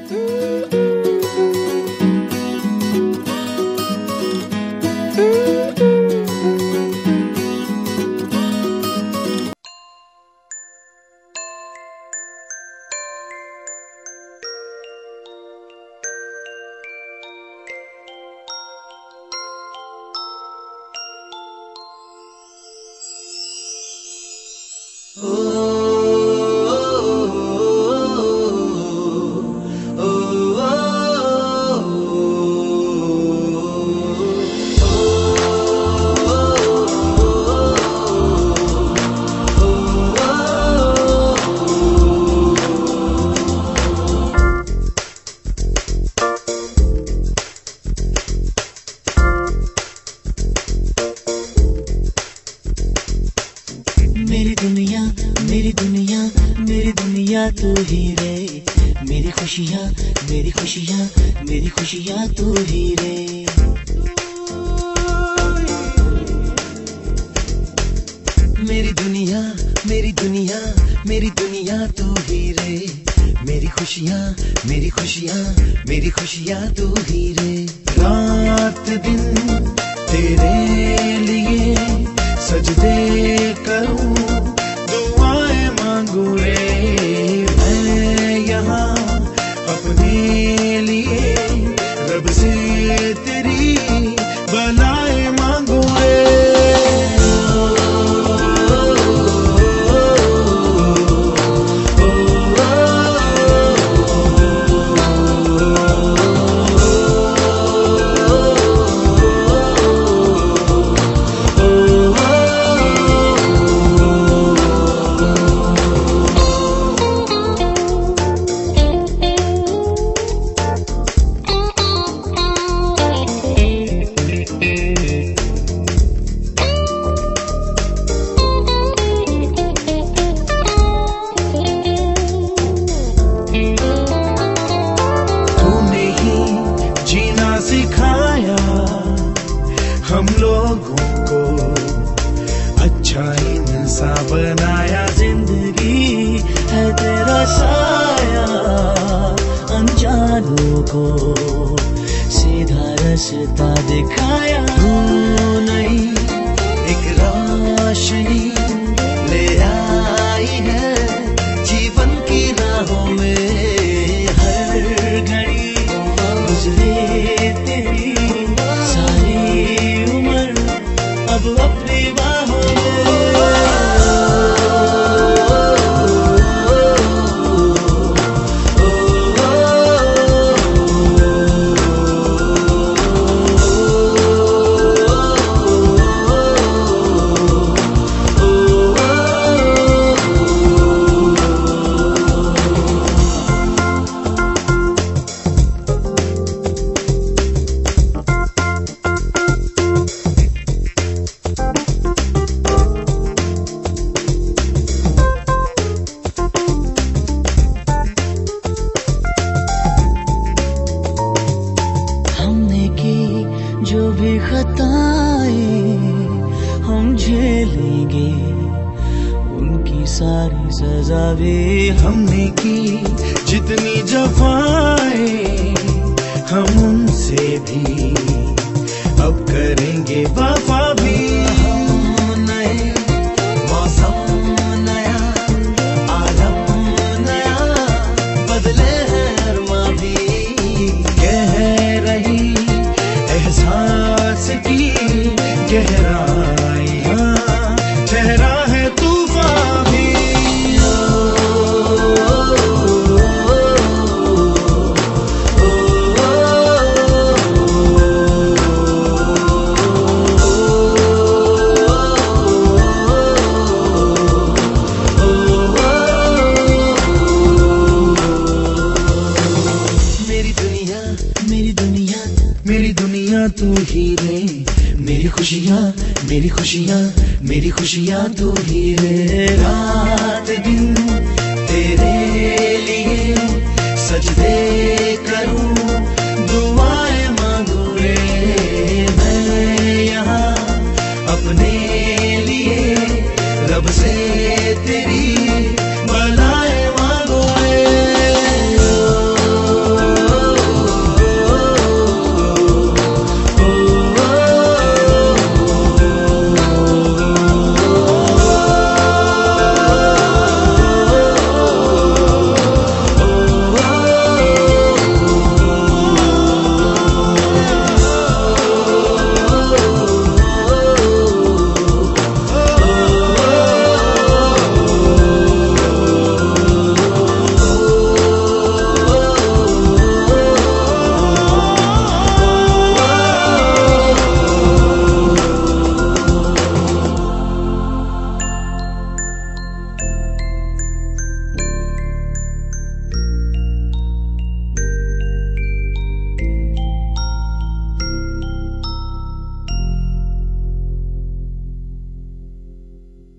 मेरी दुनिया मेरी दुनिया तू ही रे। मेरी खुशियाँ मेरी खुशियाँ मेरी खुशियाँ तू ही रे। मेरी दुनिया मेरी दुनिया मेरी दुनिया तू ही रे। मेरी खुशियाँ मेरी खुशियाँ मेरी खुशियाँ तू ही रे। रात दिन तेरे लिए सजदे करूं दुआएं मांगू रे। मैं यहाँ अपने लिए रब से तेरी बनाए मांगू रे। सिखाया हम लोगों को अच्छा इंसान बनाया। जिंदगी है तेरा साया अनजानों को सीधा रास्ता दिखाया। तू नहीं एक रोशनी ले आई है जीवन की राहों में। हर घड़ी गुजरे तेरी सारी उम्र अब अपनी बाहों जो भी खताएं हम झेलेंगे उनकी सारी सजा भी हमने की। जितनी जफाएं हम उनसे भी अब करेंगे वफा भी। नए मौसम नया आलम नया बदले हैं अरमा भी। कह रही एहसास की गहराइयां ठहरा है तूफान भी। मेरी दुनिया मेरी दुनिया मेरी दुनिया तू ही रे। मेरी खुशियाँ मेरी खुशियाँ मेरी खुशियाँ तू ही रे। रात दिन